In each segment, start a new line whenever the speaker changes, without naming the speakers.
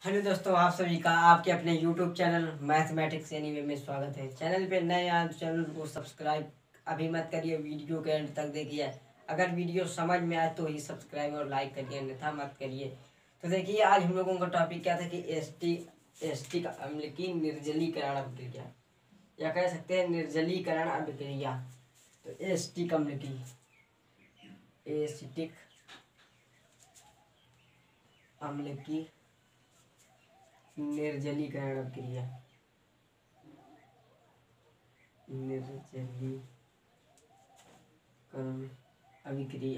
Hello दोस्तों, आप सभी का आपके अपने YouTube चैनल मैथमेटिक्स एनीवे में स्वागत है। चैनल पे नए आए तो चैनल को सब्सक्राइब अभी मत करिए, वीडियो के एंड तक देखिए। अगर वीडियो समझ में आए तो ही सब्सक्राइब और लाइक करिए, अन्यथा मत करिए। तो देखिए, आज हम लोगों का टॉपिक क्या था कि एसिटिक अम्ल की निर्जलीकरण अभिक्रिया, या कह सकते हैं निर्जलीकरण अभिक्रिया। तो एसिटिक अम्ल की एसिटिक अम्ल की निर्जलीकरण अभिक्रिया, निर्जलीकरण अभिक्रिया।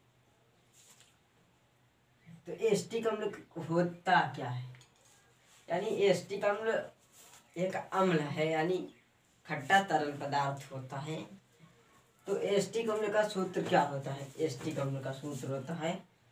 तो एसिटिक अम्ल होता क्या है? यानी एसिटिक अम्ल एक अम्ल है, यानी खट्टा तरल पदार्थ होता है। तो एसिटिक अम्ल का सूत्र क्या होता है? एसिटिक अम्ल का सूत्र होता है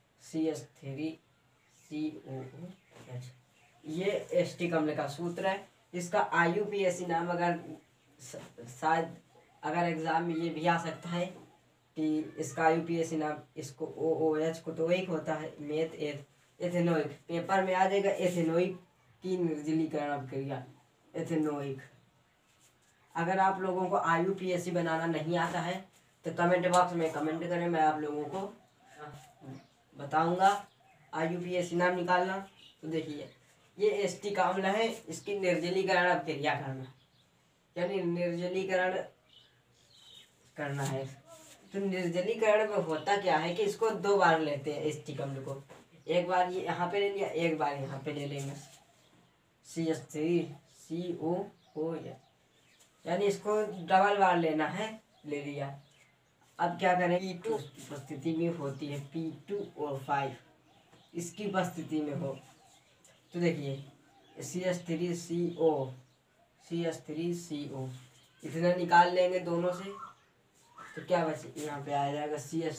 CH3COOH। ये एसिटिक अम्ल का सूत्र है। इसका IUPAC नाम अगर शायद अगर एग्जाम में ये भी आ सकता है कि इसका IUPAC नाम, इसको OOH को तो एक होता है एथेनोइक, पेपर में आ जाएगा एथेनोइक की निर्जलीकरण अभिक्रिया, एथेनोइक। अगर आप लोगों को IUPAC बनाना नहीं आता है तो कमेंट बॉक्स में कमेंट करें, मैं आप लोगों को बताऊंगा IUPAC नाम निकालना। तो देखिए, ये एसिटिक अम्ल है, इसकी निर्जलीकरण अभिक्रिया करना, यानी निर्जलीकरण करना है। तो निर्जलीकरण में होता क्या है कि इसको दो बार लेते हैं एसिटिक अम्ल को। एक बार ये यहाँ पे ले लिया, एक बार यहाँ पे ले लेंगे CH3COOH, यानी इसको डबल बार लेना है, ले लिया। अब क्या करें, P2 उपस्थिति में होती है, P2 और 5 इसकी उपस्थिति में हो तो देखिए CH3CO इतना निकाल लेंगे दोनों से, तो क्या बचे, यहाँ पे आ जाएगा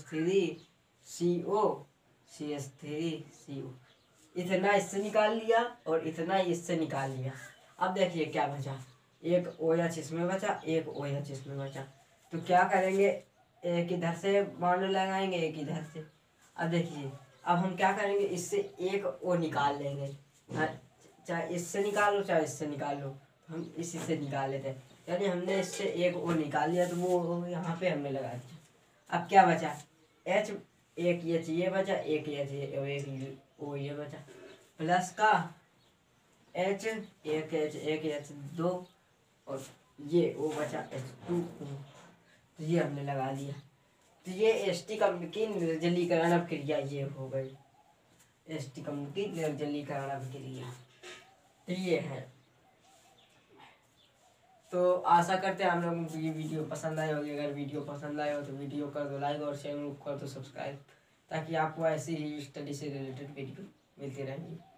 CH3CO इतना इससे निकाल लिया और इतना इससे निकाल लिया। अब देखिए क्या बचा, एक OH इसमें बचा, एक OH इसमें बचा। तो क्या करेंगे, एक इधर से बॉन्ड लगाएंगे, एक इधर से। अब देखिए, अब हम क्या करेंगे, इससे एक O निकाल लेंगे, चाहे इससे निकाल लो चाहे इससे निकाल लो, हम इसी से निकाल लेते हैं। यानी हमने इससे एक O निकाल लिया, तो वो यहाँ पे हमने लगा दिया। अब क्या बचा, H, एक H ये बचा, एक H एक O ये बचा, प्लस का H, एक H दो, और ये O बचा H2O। तो ये हमने लगा दिया। तो ये एसिटिक अम्ल की निर्जलीकरण अभिक्रिया ये हो गई, एसिटिक अम्ल की निर्जलीकरण अभिक्रिया ये है। तो आशा करते हैं हम लोगों को ये वीडियो पसंद आई होगी। अगर वीडियो पसंद आए हो तो वीडियो कर दो लाइक, और चैनल को कर दो सब्सक्राइब, ताकि आपको ऐसी ही स्टडी से रिलेटेड वीडियो मिलती रहेंगी।